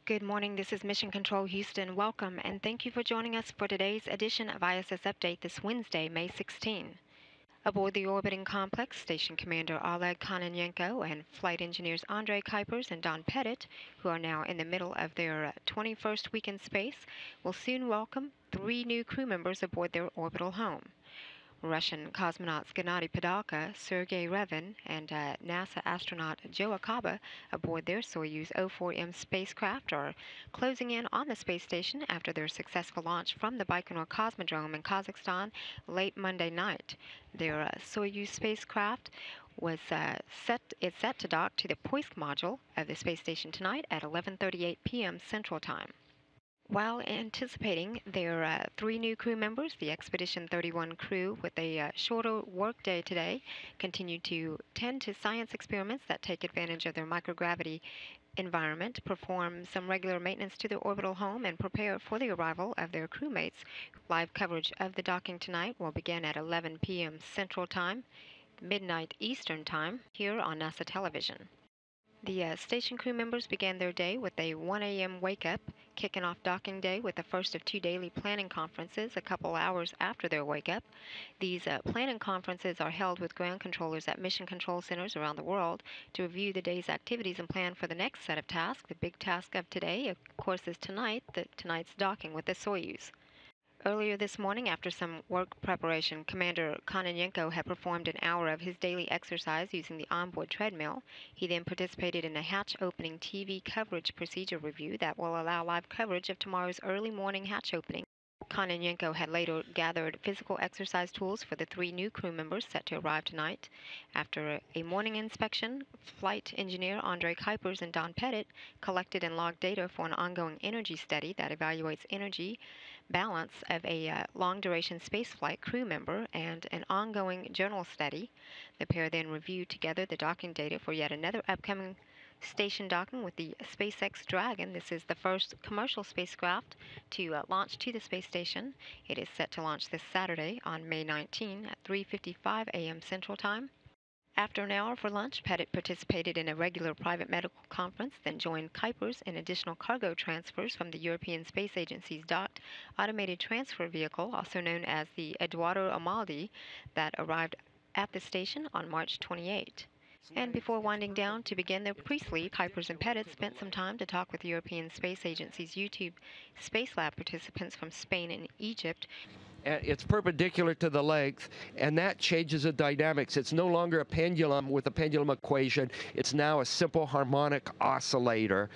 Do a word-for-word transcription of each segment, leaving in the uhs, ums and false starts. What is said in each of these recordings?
Good morning, this is Mission Control Houston. Welcome, and thank you for joining us for today's edition of I S S Update this Wednesday, May sixteenth. Aboard the orbiting complex, Station Commander Oleg Kononenko and Flight Engineers Andrei Kuipers and Don Pettit, who are now in the middle of their twenty-first week in space, will soon welcome three new crew members aboard their orbital home. Russian cosmonauts Gennady Padalka, Sergei Revin, and uh, NASA astronaut Joe Akaba aboard their Soyuz oh four M spacecraft are closing in on the space station after their successful launch from the Baikonur Cosmodrome in Kazakhstan late Monday night. Their uh, Soyuz spacecraft was uh, set is set to dock to the Poisk module of the space station tonight at eleven thirty-eight p m Central Time. While anticipating their uh, three new crew members, the Expedition thirty-one crew, with a uh, shorter workday today, continue to tend to science experiments that take advantage of their microgravity environment, perform some regular maintenance to their orbital home, and prepare for the arrival of their crewmates. Live coverage of the docking tonight will begin at eleven p m Central Time, midnight Eastern Time, here on NASA television. The uh, station crew members began their day with a one a m wake-up, kicking off docking day with the first of two daily planning conferences a couple hours after their wake-up. These uh, planning conferences are held with ground controllers at mission control centers around the world to review the day's activities and plan for the next set of tasks. The big task of today, of course, is tonight, the, tonight's docking with the Soyuz. Earlier this morning, after some work preparation, Commander Kononenko had performed an hour of his daily exercise using the onboard treadmill. He then participated in a hatch-opening T V coverage procedure review that will allow live coverage of tomorrow's early morning hatch opening. Kononenko had later gathered physical exercise tools for the three new crew members set to arrive tonight. After a morning inspection, flight engineer Andrei Kuipers and Don Pettit collected and logged data for an ongoing energy study that evaluates energy balance of a uh, long-duration spaceflight crew member and an ongoing journal study. The pair then reviewed together the docking data for yet another upcoming station docking with the SpaceX Dragon. This is the first commercial spacecraft to uh, launch to the space station. It is set to launch this Saturday on May nineteenth at three fifty-five a m Central Time. After an hour for lunch, Pettit participated in a regular private medical conference, then joined Kuipers in additional cargo transfers from the European Space Agency's docked automated transfer vehicle, also known as the Eduardo Amaldi, that arrived at the station on March twenty-eighth. And before winding down to begin their pre-sleep, Kuipers and Pettit spent some time to talk with the European Space Agency's YouTube Space Lab participants from Spain and Egypt. It's perpendicular to the length, and that changes the dynamics. It's no longer a pendulum with a pendulum equation. It's now a simple harmonic oscillator.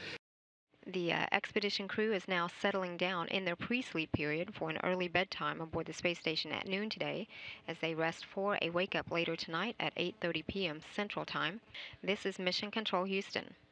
The uh, expedition crew is now settling down in their pre-sleep period for an early bedtime aboard the space station at noon today, as they rest for a wake-up later tonight at eight thirty p m Central Time. This is Mission Control Houston.